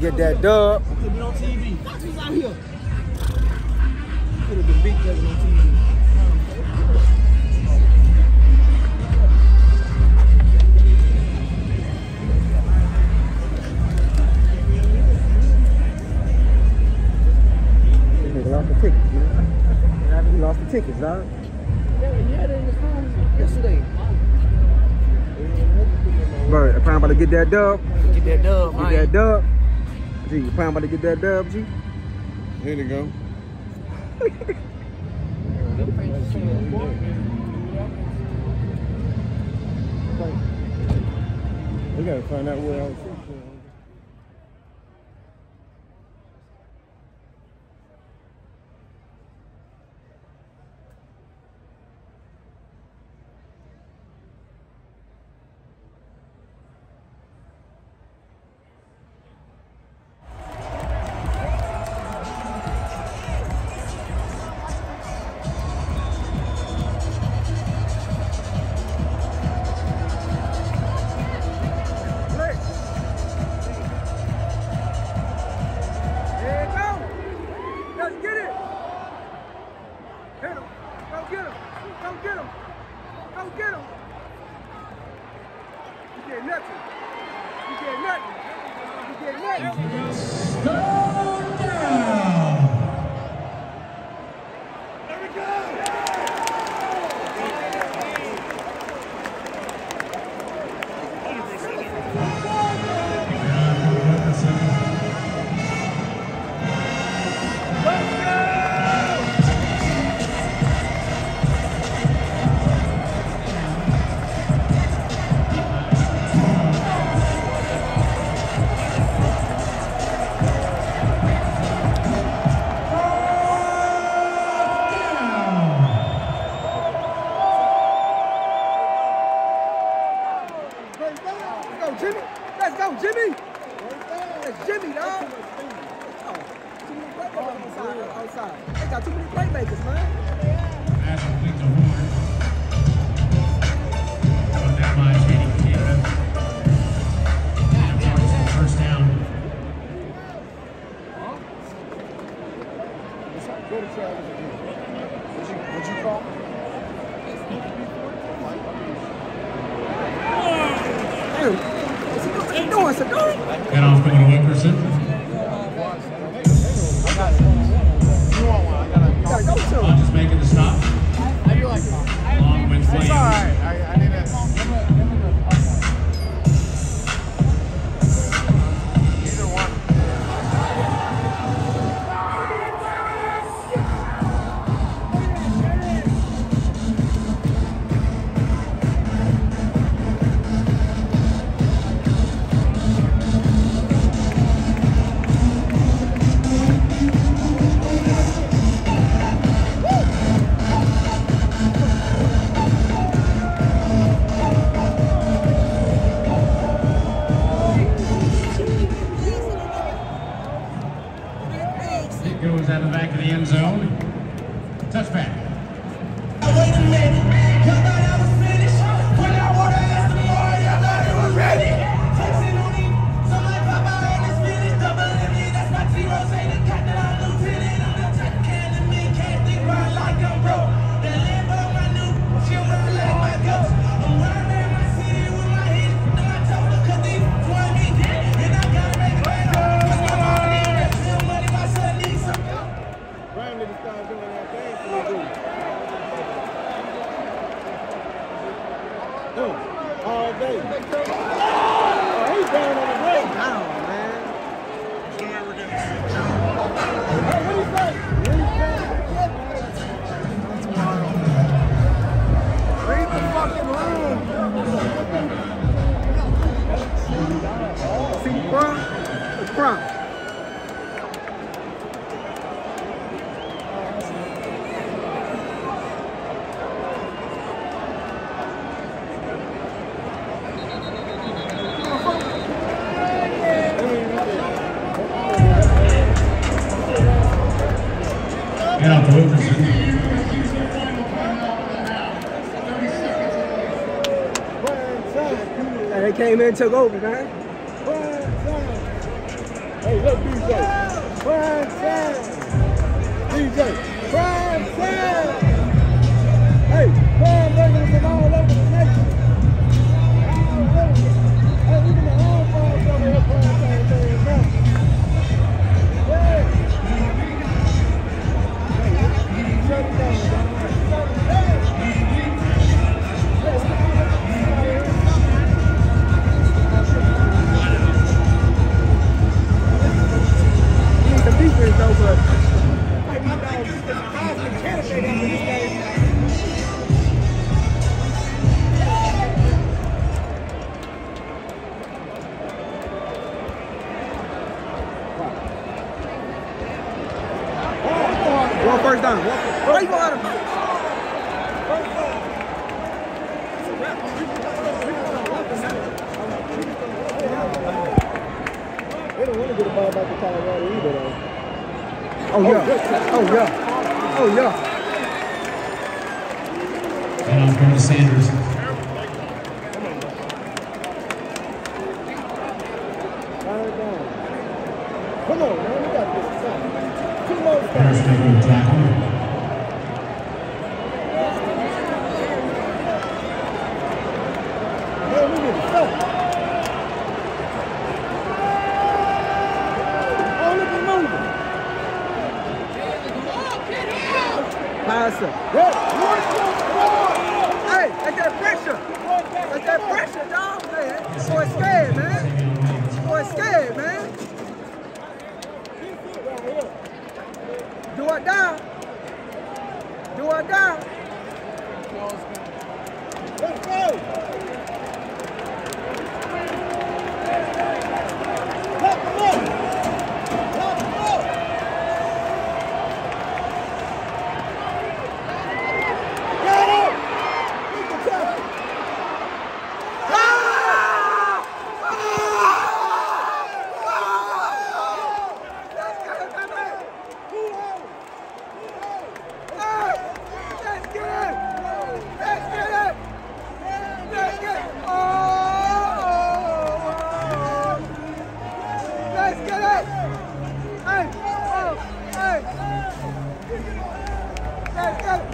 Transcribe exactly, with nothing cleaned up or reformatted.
get that dub. Could be on T V. He's out here. Could have been big judges on T V. They lost the tickets, man. He lost the tickets, dog. Yeah, he had it in his phone yesterday. Bro, I'm probably about to get that dub. Get that dub, Get man. that dub. G, you probably about to get that dub, G. Here they go. We gotta find out where I was from. Goes out the back of the end zone. Touchback. Wait a minute. Y'all thought I was finished? When I would have asked them more, y'all thought it was ready. Flexing on him. Somebody pop out and it's finished. Double M D, that's my zero. Say the captain, I'm lieutenant. I'm the top can and me can't think right like I'm broke. The Lambo, my new, she'll run like my ghost. I'm riding around my city with my hits. And I told her, cause these want me dead. And I gotta make it better. Cause my mom need that still money, my son needs some. Brown niggas start doing that thing for me, dude. Oh, all day. Oh, he's down on the break. Down, man. Hey, what he say? What he say? Read the fucking room. See the front? The front. Get out the Wilkerson. Hey, they came in and took over, man. Hey, Look, D J. Prime time. D J. Prime time. Hey, prime burgers from all over the nation. All over. Hey, even the home farms over here prime time things now. Yeah. Shut it down, dog. Hey. The defense though, but like my dog, this is the Heisman candidate after this game. One first down. One, where you going? They don't want to get a ball back to Colorado either, though. Oh yeah. Oh yeah. Oh yeah. And off going to Sanders. Come on, man. We got this. Two more Harris steps. making a tackle. Man, we need to stop. Oh, look at moving. Pass it. Yeah. Hey, that's that pressure. That's that pressure, dog, man. Boy, scared, man. Boy, scared, man. Do or die. Do or die. Let's go. Lock them up. Lock them up. Get up. Beat the tackle. Let's get it!